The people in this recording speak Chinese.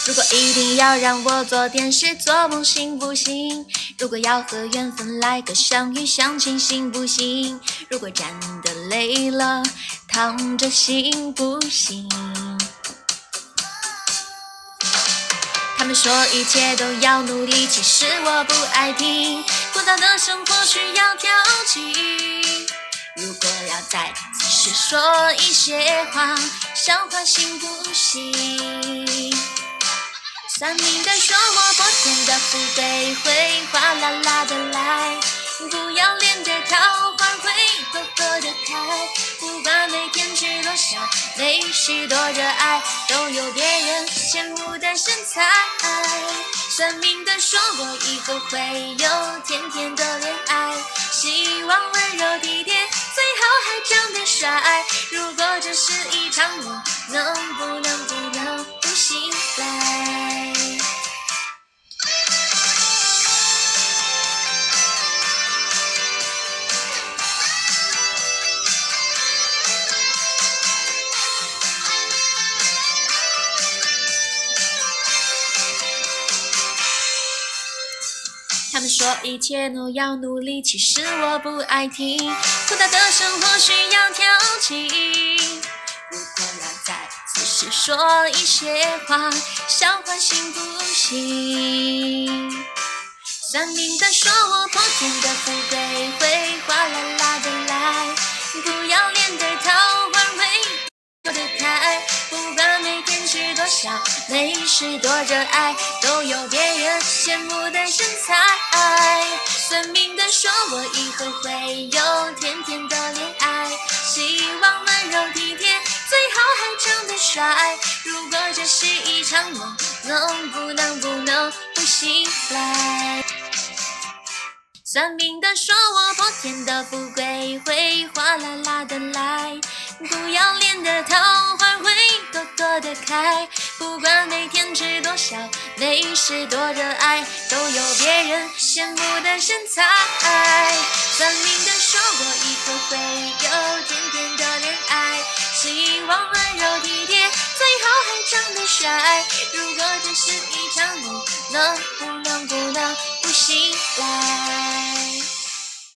如果一定要让我做点事做梦行不行？如果要和缘分来个相遇相亲行不行？如果站得累了躺着行不行？他们说一切都要努力，其实我不爱听。枯燥的生活需要调剂。如果要在此时说一些话，笑话行不行？算命的说我破天的富贵会哗啦啦的来，不要脸的桃花会朵朵的开，不管每天吃多少美食多热爱，都有别人羡慕的身材。算命的说我以后会有甜甜的恋爱，希望温柔体贴，最好还长得帅。如果这是一场梦，能不能不醒来？他们说一切都要努力，其实我不爱听。枯燥的生活需要调剂。如果要在此时说一些话，笑话行不行？算命的说我破天的富贵会哗啦啦的来，不要脸的桃花会朵的开，不管每天吃多少美食多热爱，都有别人羡慕的身材。算命的说我以后会有甜甜的恋爱，希望温柔体贴，最好还长得帅。如果这是一场梦，能不能不醒来？算命的说我破天的富贵会哗啦啦的来，不要脸的桃花会朵朵的开，不管每天吃多少美食多热爱，都有别人羡慕的身材。算命的说我以后会有甜甜的恋爱，希望温柔体贴，最好还长得帅。如果这是一场梦，能不能不醒来？